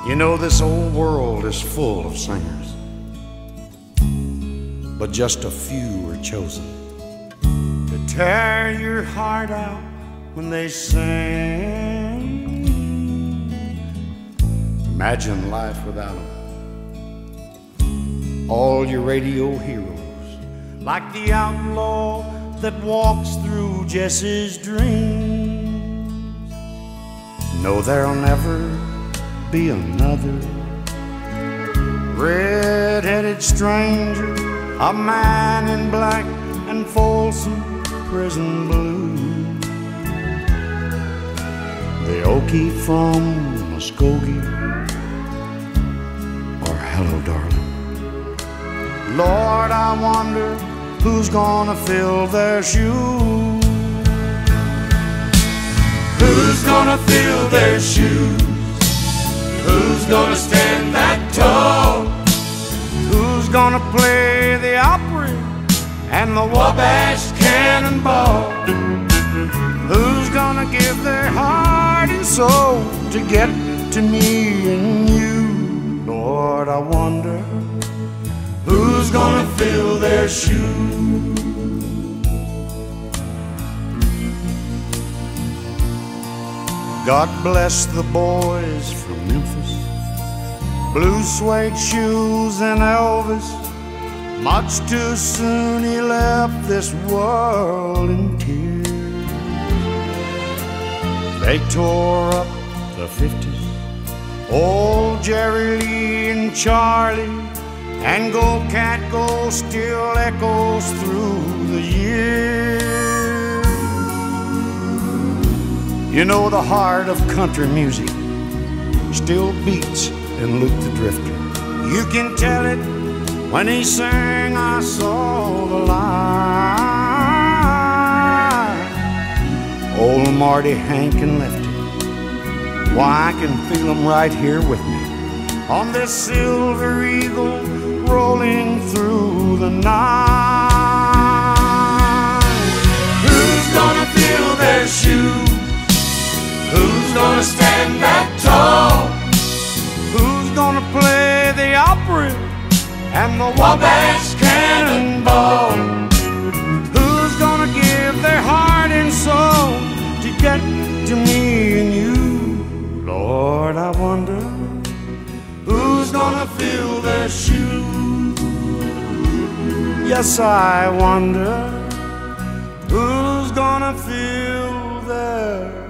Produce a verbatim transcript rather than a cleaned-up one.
You know this old world is full of singers, but just a few are chosen to tear your heart out when they sing. Imagine life without them. All your radio heroes, like the outlaw that walks through Jesse's dreams. No, there'll never be another red-headed stranger, a man in black and Folsom Prison Blue, the Okie from Muskogee, or Hello Darling. Lord, I wonder who's gonna fill their shoes. Who's gonna fill their shoes? Who's gonna stand that tall? Who's gonna play the Opry and the Wabash Cannonball? Who's gonna give their heart and soul to get to me and you? Lord, I wonder who's gonna fill their shoes? God bless the boys from Memphis, blue suede shoes and Elvis. Much too soon he left this world in tears. They tore up the fifties, old Jerry Lee and Charlie, and Go Cat Go still echoes through the years. You know the heart of country music still beats in Luke the Drifter. You can tell it when he sang I Saw the Light. Old Marty, Hank and Lefty, why I can feel them right here with me on this Silver Eagle rolling through the night. Who's gonna fill their shoes? Who's gonna stand that tall? Who's gonna play the Opry and the Wabash Cannonball? Who's gonna give their heart and soul to get to me and you? Lord, I wonder who's gonna fill their shoes? Yes, I wonder who's gonna fill their